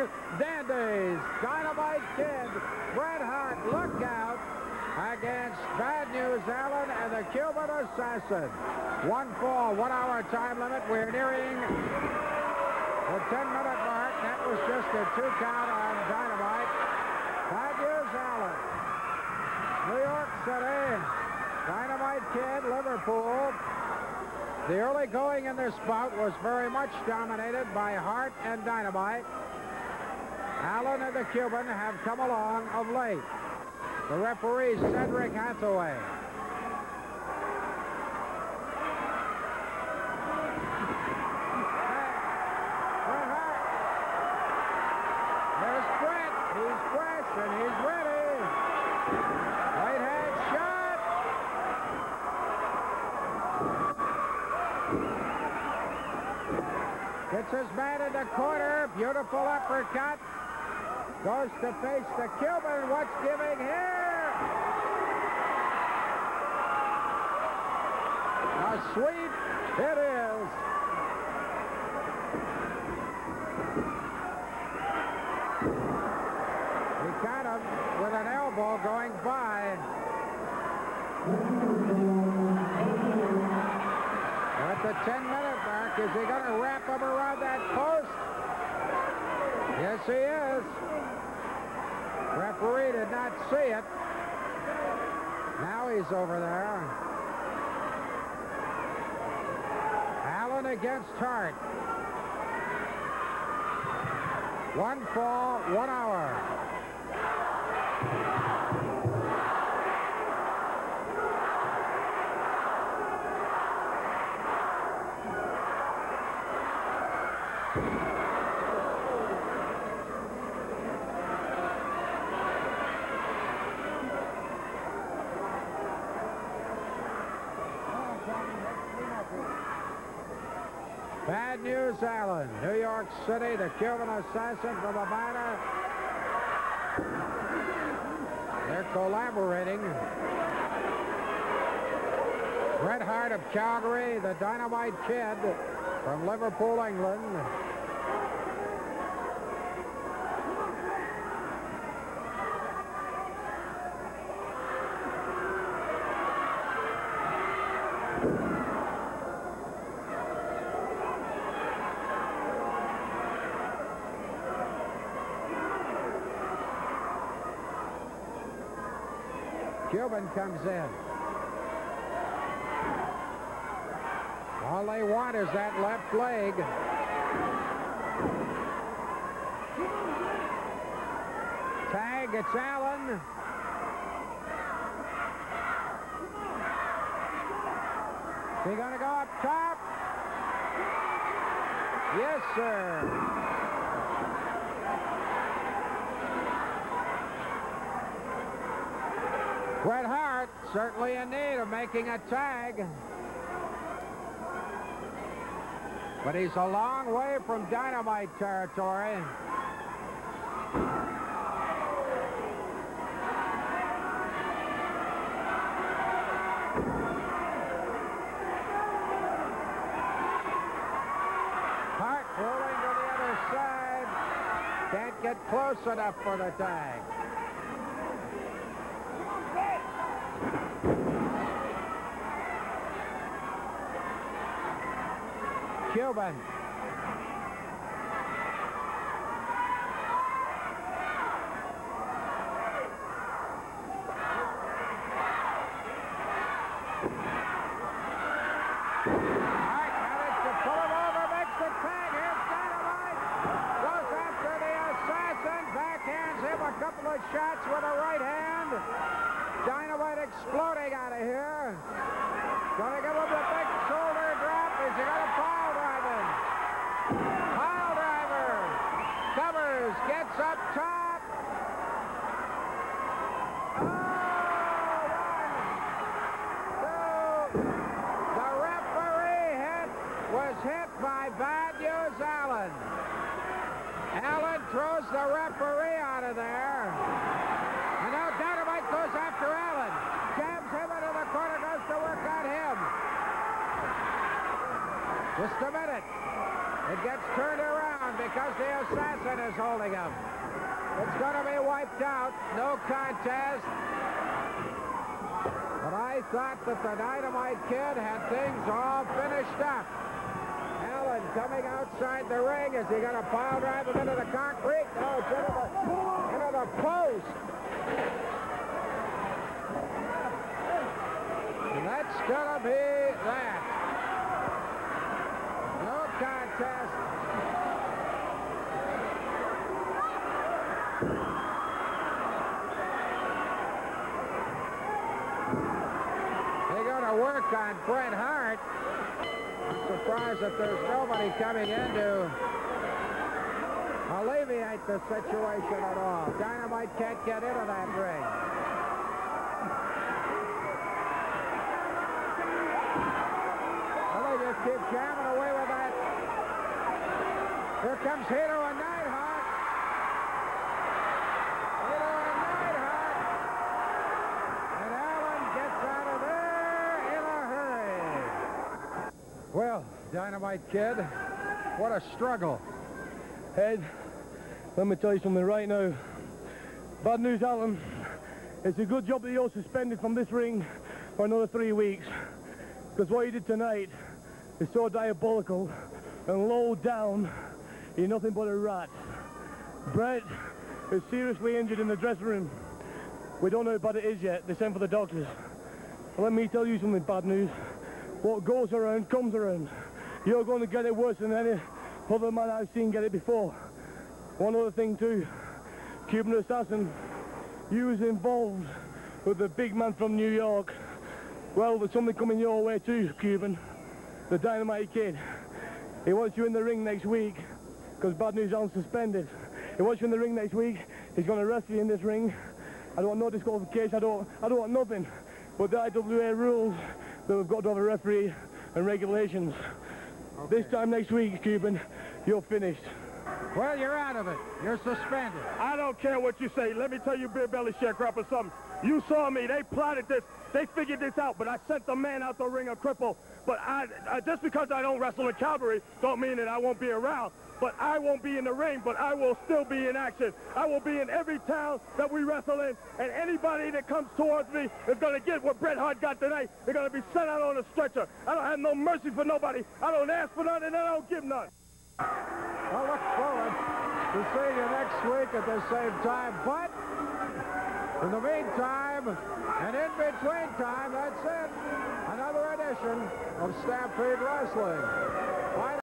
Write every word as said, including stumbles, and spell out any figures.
dandies. Dynamite Kid, Bret Hart, look out, against Bad News Allen and the Cuban Assassin. One fall, one hour time limit. We're nearing the ten-minute mark. That was just a two count on Dynamite. Bad News Allen, New York City. Dynamite Kid, Liverpool. The early going in this bout was very much dominated by Hart and Dynamite. Allen and the Cuban have come along of late. The referee, Cedric Hathaway. Bret Hart. There's Bret. He's fresh and he's ready. Right hand shot. Gets his man in the corner. Beautiful uppercut. Goes to face the Cuban. What's giving here? A sweep it is. He got him with an elbow going by. At the ten-minute mark, is he going to wrap him around that post? Yes, he is. Referee did not see it. Now he's over there. Allen against Hart. One fall, one hour. Bad News Allen, New York City, the Cuban Assassin from Havana. They're collaborating. Bret Hart of Calgary, the Dynamite Kid from Liverpool, England. Cuban comes in. All they want is that left leg. Tag, it's Allen. Is he going to go up top? Yes, sir. Bret Hart certainly in need of making a tag. But he's a long way from Dynamite territory. Hart rolling to the other side. Can't get close enough for the tag. Cuban. Couple of shots with a right hand. Dynamite exploding out of here. Gonna give him the big shoulder drop. Is he gonna pile drive him? Pile driver. Covers. Gets up top. Oh, one, two. The referee hit was hit by Bad News Allen. Allen throws the referee out of there. And now Dynamite goes after Allen. Jams him into the corner, goes to work on him. Just a minute. It gets turned around because the assassin is holding him. It's going to be wiped out. No contest. But I thought that the Dynamite Kid had things all finished up. Allen coming outside the ring. Is he going to pile drive him into the concrete? No, it's into the, into the post. And that's going to be that. No contest. They're going to work on Bret Hart. I'm surprised that there's nobody coming in to alleviate the situation at all. Dynamite can't get into that ring. Well, they just keep jamming away with that. Here comes Hito and Neidhart. Hito and Neidhart. And Allen gets out of there in a hurry. Well, Dynamite Kid, what a struggle. Ed, let me tell you something right now. Bad news, Allen. It's a good job that you're suspended from this ring for another three weeks. Because what you did tonight is so diabolical and low down, you're nothing but a rat. Bret is seriously injured in the dressing room. We don't know how bad it is yet. They sent for the doctors. Let me tell you something bad news. What goes around comes around. You're going to get it worse than any other man I've seen get it before. One other thing too, Cuban assassin, you was involved with the big man from New York. Well, there's something coming your way too, Cuban. The Dynamite Kid. He wants you in the ring next week, because bad news, Allen's suspended. He wants you in the ring next week. He's going to wrestle you in this ring. I don't want no disqualification. I don't, I don't want nothing. But the I W A rules that we've got to have a referee and regulations. Okay. This time next week, Cuban, you're finished. Well, you're out of it. You're suspended. I don't care what you say. Let me tell you, Beer Belly Sharecropper, something. You saw me. They plotted this. They figured this out, but I sent the man out the ring a cripple. But I, I, just because I don't wrestle in Calgary don't mean that I won't be around. But I won't be in the ring, but I will still be in action. I will be in every town that we wrestle in, and anybody that comes towards me is going to get what Bret Hart got tonight. They're going to be sent out on a stretcher. I don't have no mercy for nobody. I don't ask for none, and I don't give none. I look forward to seeing you next week at the same time, but in the meantime, and in between time, that's it. Another edition of Stampede Wrestling.